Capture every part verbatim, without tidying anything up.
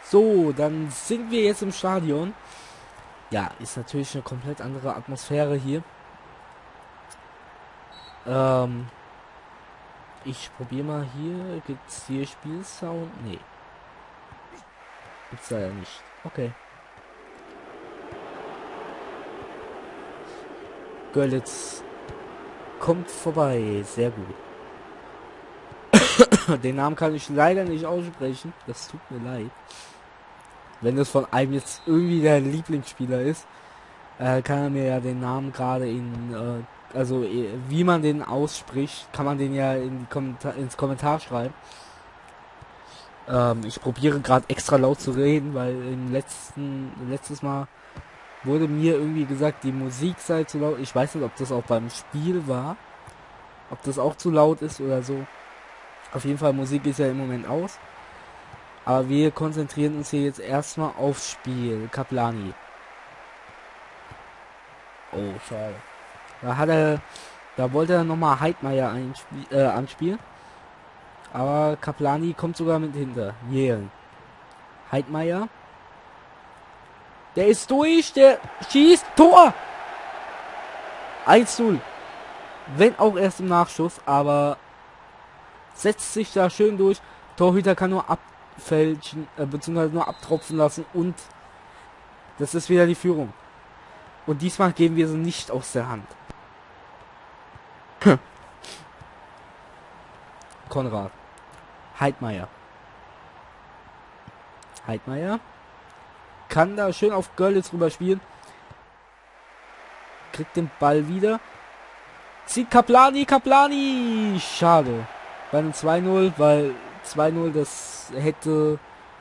So, dann sind wir jetzt im Stadion. Ja, ist natürlich eine komplett andere Atmosphäre hier. Ähm, ich probiere mal hier. Gibt's hier Spielsound? Nee. Gibt's da ja nicht. Okay. Görlitz kommt vorbei. Sehr gut. Den Namen kann ich leider nicht aussprechen. Das tut mir leid. Wenn das von einem jetzt irgendwie der Lieblingsspieler ist, äh, kann er mir ja den Namen gerade in, äh, also äh, wie man den ausspricht, kann man den ja in die Kommentar ins Kommentar schreiben. Ähm, ich probiere gerade extra laut zu reden, weil im letzten, letztes Mal wurde mir irgendwie gesagt, die Musik sei zu laut. Ich weiß nicht, ob das auch beim Spiel war, ob das auch zu laut ist oder so. Auf jeden Fall, Musik ist ja im Moment aus. Aber wir konzentrieren uns hier jetzt erstmal aufs Spiel. Kaplani. Oh, schade. Da hat er, da wollte er nochmal Heidmeier äh, anspielen. Aber Kaplani kommt sogar mit hinter. Jählen. Heidmeier. Der ist durch, der schießt. Tor! eins zu null. Wenn auch erst im Nachschuss, aber setzt sich da schön durch. Torhüter kann nur abfälschen, äh, beziehungsweise nur abtropfen lassen und das ist wieder die Führung. Und diesmal geben wir sie nicht aus der Hand. Konrad. Heidmeier. Heidmeier. Kann da schön auf Görlitz rüber spielen. Kriegt den Ball wieder. Zieht Kaplani, Kaplani. Schade. Bei einem zwei null, weil zwei null, das hätte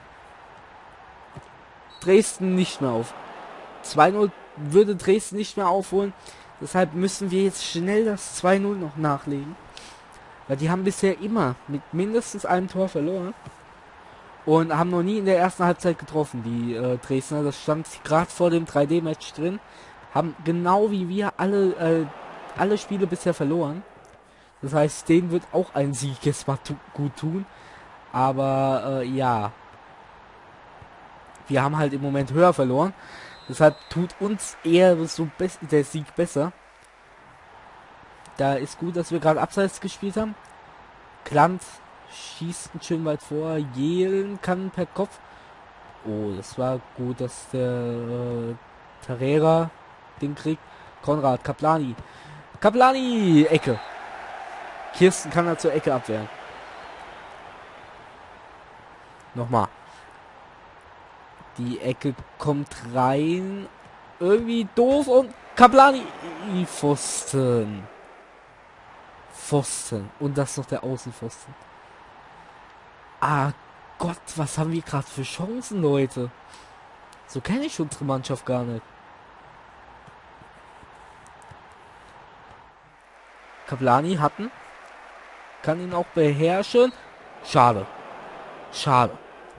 Dresden nicht mehr auf. zwei null würde Dresden nicht mehr aufholen. Deshalb müssen wir jetzt schnell das zwei null noch nachlegen. Weil die haben bisher immer mit mindestens einem Tor verloren. Und haben noch nie in der ersten Halbzeit getroffen, die äh, Dresdner. Das stand gerade vor dem drei D-Match drin. Haben genau wie wir alle, äh, alle Spiele bisher verloren. Das heißt, denen wird auch ein Sieg jetzt mal tu gut tun. Aber äh, ja. Wir haben halt im Moment höher verloren. Deshalb tut uns eher so der Sieg besser. Da ist gut, dass wir gerade abseits gespielt haben. Klant schießt ein schön weit vor. Jählen kann per Kopf. Oh, das war gut, dass der äh, Tarera den kriegt. Konrad, Kaplani. Kaplani! Ecke. Kirsten kann er zur Ecke abwehren. Nochmal. Die Ecke kommt rein. Irgendwie doof und Kaplani. Pfosten. Pfosten. Und das noch der Außenpfosten. Ah Gott, was haben wir gerade für Chancen, Leute? So kenne ich unsere Mannschaft gar nicht. Kaplani hatten. Kann ihn auch beherrschen. Schade. Schade.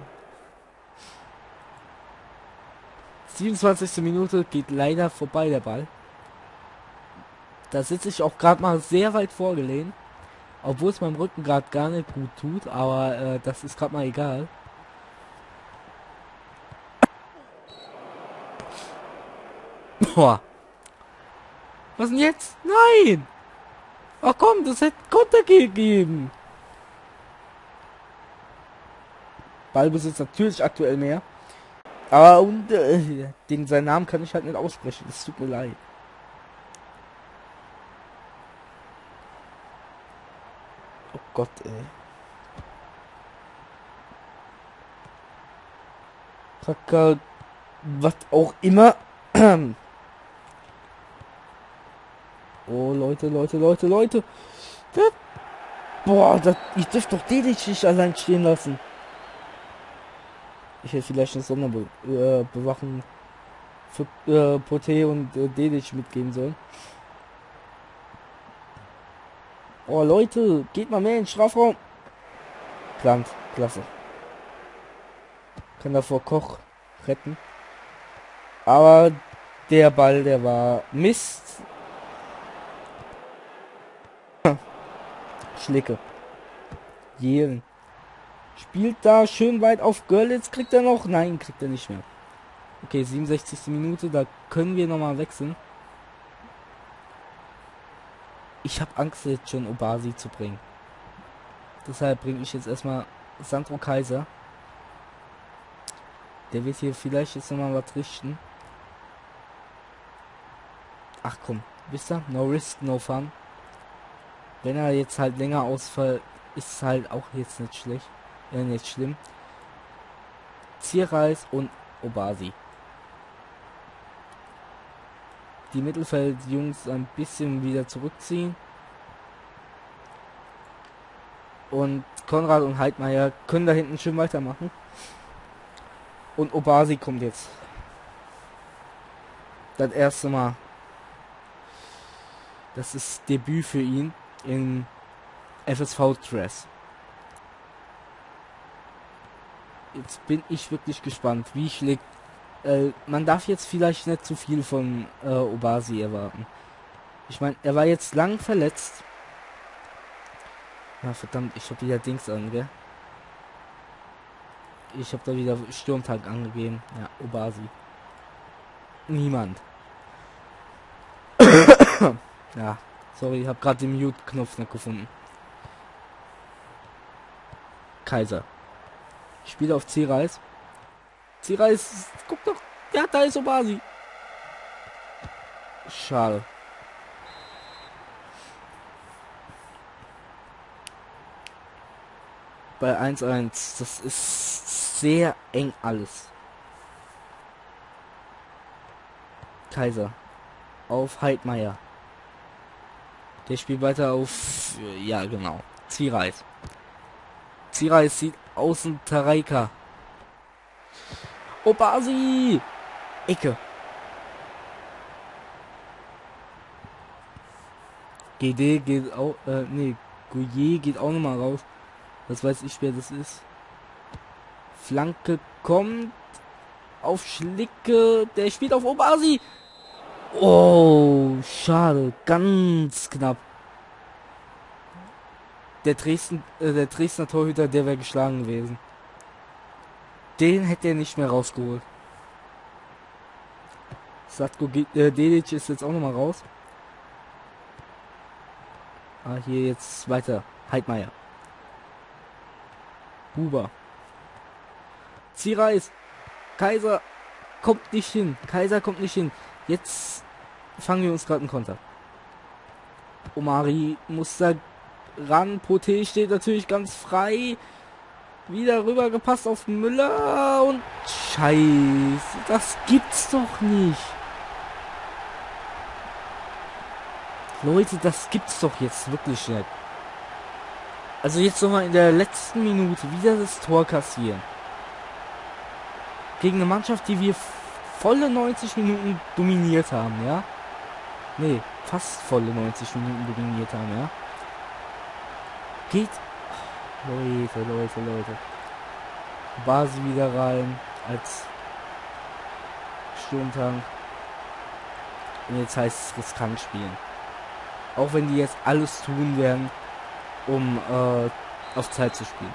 siebenundzwanzigste Minute geht leider vorbei der Ball. Da sitze ich auch gerade mal sehr weit vorgelehnt. Obwohl es meinem Rücken gerade gar nicht gut tut. Aber äh, das ist gerade mal egal. Boah. Was denn jetzt? Nein! Ach komm, das hätte Konter gegeben. Ballbesitz natürlich aktuell mehr. Aber und äh, den seinen Namen kann ich halt nicht aussprechen. Das tut mir leid. Oh Gott, ey. Kacker, was auch immer. Oh, Leute, Leute, Leute, Leute. Boah, das, ich dürfte doch den nicht allein stehen lassen. Ich hätte vielleicht eine Sonderbewachung für äh, Poté und äh, Dedic mitgeben sollen. Oh Leute, geht mal mehr in den Strafraum. Plant, klasse. Kann davor Koch retten. Aber der Ball, der war Mist. Schlicke. Jählen. Spielt da schön weit auf Görlitz. Kriegt er noch? Nein, kriegt er nicht mehr. Okay, siebenundsechzigste Minute. Da können wir nochmal wechseln. Ich habe Angst, jetzt schon Obasi zu bringen. Deshalb bringe ich jetzt erstmal Sandro Kaiser. Der wird hier vielleicht jetzt nochmal was richten. Ach komm, wisst ihr? No risk, no fun. Wenn er jetzt halt länger ausfällt, ist halt auch jetzt nicht schlecht. Äh, nicht schlimm. Zierreis und Obasi. Die Mittelfeldjungs ein bisschen wieder zurückziehen. Und Konrad und Heidmeier können da hinten schön weitermachen. Und Obasi kommt jetzt. Das erste Mal. Das ist Debüt für ihn in F S V-Dress. Jetzt bin ich wirklich gespannt, wie schlägt. Äh, man darf jetzt vielleicht nicht zu viel von äh, Obasi erwarten. Ich meine, er war jetzt lang verletzt. Ja, verdammt, ich habe wieder Dings an, gell? Ich habe da wieder Sturmtag angegeben. Ja, Obasi. Niemand. Ja, sorry, ich habe gerade den Mute-Knopf nicht gefunden. Kaiser. Spiele auf Zierreis. Zierreis, guck doch. Ja, da ist Obasi. Schade. Bei eins eins. Das ist sehr eng alles. Kaiser. Auf Heidmeier. Der spielt weiter auf... Ja, genau. Zierreis. Zierreis sieht außen Tareika. Obasi! Ecke. G D geht auch... Äh, nee. Gouillet geht auch nochmal raus. Was weiß ich, wer das ist. Flanke kommt auf Schlicke. Der spielt auf Obasi. Oh, schade. Ganz knapp. Der Dresden, äh, der Dresdner Torhüter, der wäre geschlagen gewesen. Den hätte er nicht mehr rausgeholt. Satko äh, Dedic ist jetzt auch nochmal raus. Ah, hier jetzt weiter. Heidmeier. Huber. Zierreis. Kaiser kommt nicht hin. Kaiser kommt nicht hin. Jetzt fangen wir uns gerade einen Konter. Omari muss da ran. Poté steht natürlich ganz frei. Wieder rüber gepasst auf Müller. Und Scheiße. Das gibt's doch nicht. Leute, das gibt's doch jetzt wirklich nicht. Also jetzt nochmal in der letzten Minute wieder das Tor kassieren. Gegen eine Mannschaft, die wir volle neunzig Minuten dominiert haben, ja? Nee, fast volle neunzig Minuten dominiert haben, ja? Geht... Leute, Leute, Leute. Basi wieder rein als Sturmtank. Und jetzt heißt es riskant spielen. Auch wenn die jetzt alles tun werden, um äh, auf Zeit zu spielen.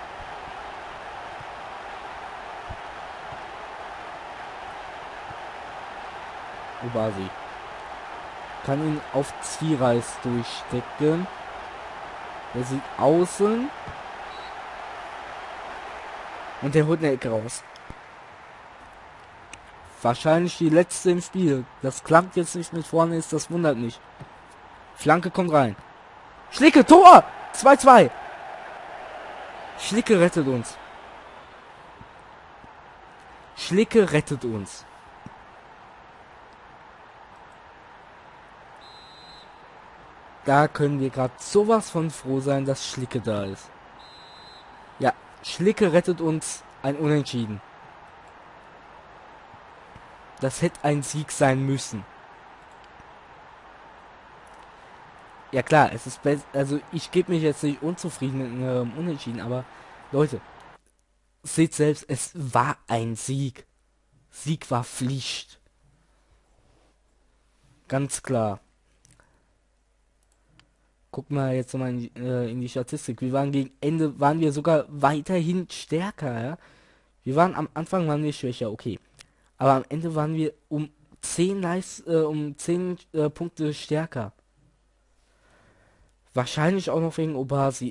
Obasi kann ihn auf Zierreis durchstecken. Der sieht außen. Und der holt eine Ecke raus. Wahrscheinlich die letzte im Spiel. Das klappt jetzt nicht mit vorne, ist das wundert mich. Flanke kommt rein. Schlicke, Tor! zwei zwei. Schlicke rettet uns. Schlicke rettet uns. Da können wir gerade sowas von froh sein, dass Schlicke da ist. Ja, Schlicke rettet uns ein Unentschieden. Das hätte ein Sieg sein müssen. Ja klar, es ist besser, also ich gebe mich jetzt nicht unzufrieden mit einem Unentschieden, aber Leute, seht selbst, es war ein Sieg. Sieg war Pflicht. Ganz klar. Guck mal jetzt nochmal in, die- äh, in die Statistik. Wir waren gegen Ende, waren wir sogar weiterhin stärker, ja. Wir waren am Anfang waren wir schwächer, okay. Aber am Ende waren wir um zehn Leist, äh, um zehn äh, Punkte stärker. Wahrscheinlich auch noch wegen Obasi.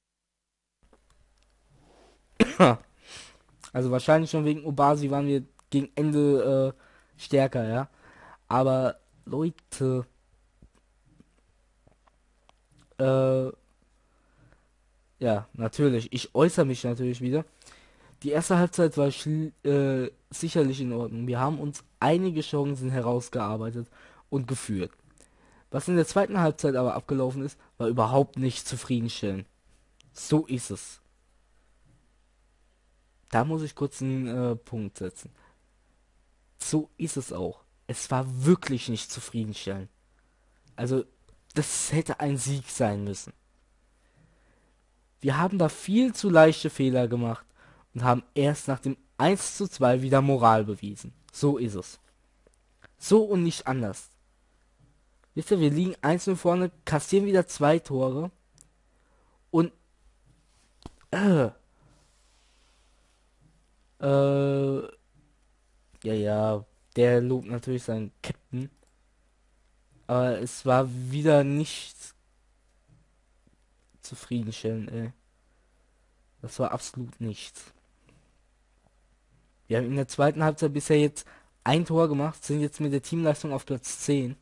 Also wahrscheinlich schon wegen Obasi waren wir gegen Ende äh, stärker, ja. Aber Leute, äh, ja, natürlich. Ich äußere mich natürlich wieder. Die erste Halbzeit war schl- äh, sicherlich in Ordnung. Wir haben uns einige Chancen herausgearbeitet und geführt. Was in der zweiten Halbzeit aber abgelaufen ist, war überhaupt nicht zufriedenstellend. So ist es. Da muss ich kurz einen äh, Punkt setzen. So ist es auch. Es war wirklich nicht zufriedenstellend. Also, das hätte ein Sieg sein müssen. Wir haben da viel zu leichte Fehler gemacht und haben erst nach dem eins zu zwei wieder Moral bewiesen. So ist es. So und nicht anders. Wisst ihr, wir liegen eins null vorne, kassieren wieder zwei Tore und äh, äh, ja, ja, der lobt natürlich seinen Captain, aber es war wieder nicht zufriedenstellend, ey. Das war absolut nichts. Wir haben in der zweiten Halbzeit bisher jetzt ein Tor gemacht, sind jetzt mit der Teamleistung auf Platz zehn.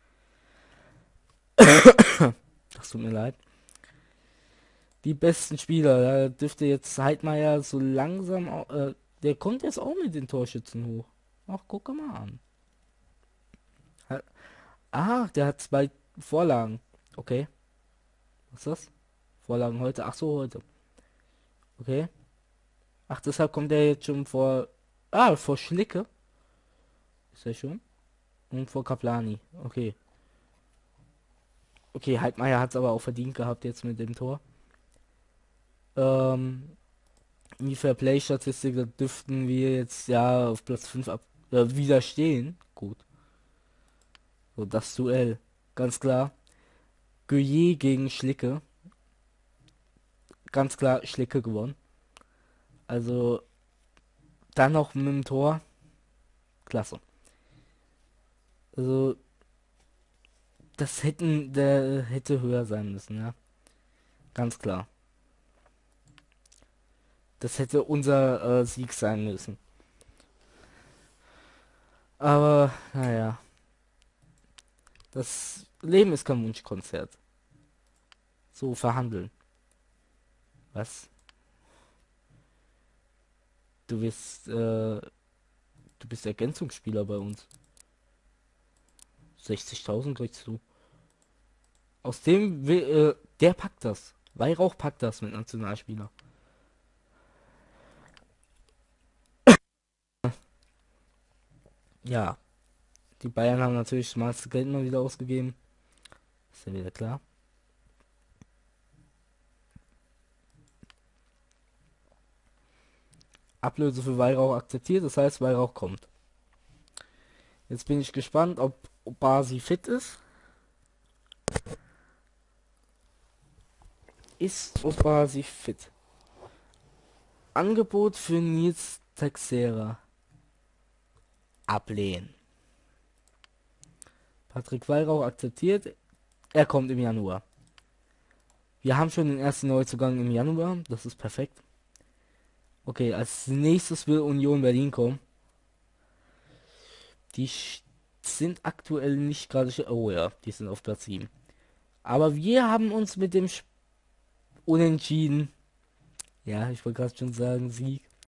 Das tut mir leid. Die besten Spieler, da dürfte jetzt Heidmeier so langsam, au- äh, der kommt jetzt auch mit den Torschützen hoch. Ach, guck mal an. Ha- Ah, der hat zwei Vorlagen. Okay, was ist das? Vorlagen heute. Ach so, heute. Okay. Ach, deshalb kommt er jetzt schon vor. Ah, vor Schlicke. Ist er schon? Und vor Kaplani. Okay. Okay, Heidmeier hat es aber auch verdient gehabt jetzt mit dem Tor. Ähm, in die Fairplay-Statistik, da dürften wir jetzt ja auf Platz fünf ab äh, wieder stehen. Gut. So, das Duell. Ganz klar. Gueye gegen Schlicke. Ganz klar Schlicke gewonnen. Also, dann noch mit dem Tor. Klasse. Also, das hätten, der hätte höher sein müssen, ja. Ganz klar. Das hätte unser äh, Sieg sein müssen. Aber, naja. Das Leben ist kein Wunschkonzert. So verhandeln. Was? Du bist, äh, du bist Ergänzungsspieler bei uns. sechzigtausend kriegst du. Aus dem, will, äh, der packt das. Weihrauch packt das mit Nationalspieler. Ja, die Bayern haben natürlich das meiste Geld mal wieder ausgegeben. Ist ja wieder klar. Ablöse für Weihrauch akzeptiert, das heißt Weihrauch kommt. Jetzt bin ich gespannt, ob Basi fit ist. Ist Basi fit? Angebot für Nils Texera. Ablehnen. Patrick Weihrauch akzeptiert. Er kommt im Januar. Wir haben schon den ersten Neuzugang im Januar. Das ist perfekt. Okay, als nächstes will Union Berlin kommen. Die sind aktuell nicht gerade... Oh ja, die sind auf Platz sieben. Aber wir haben uns mit dem Unentschieden... Ja, ich wollte gerade schon sagen Sieg.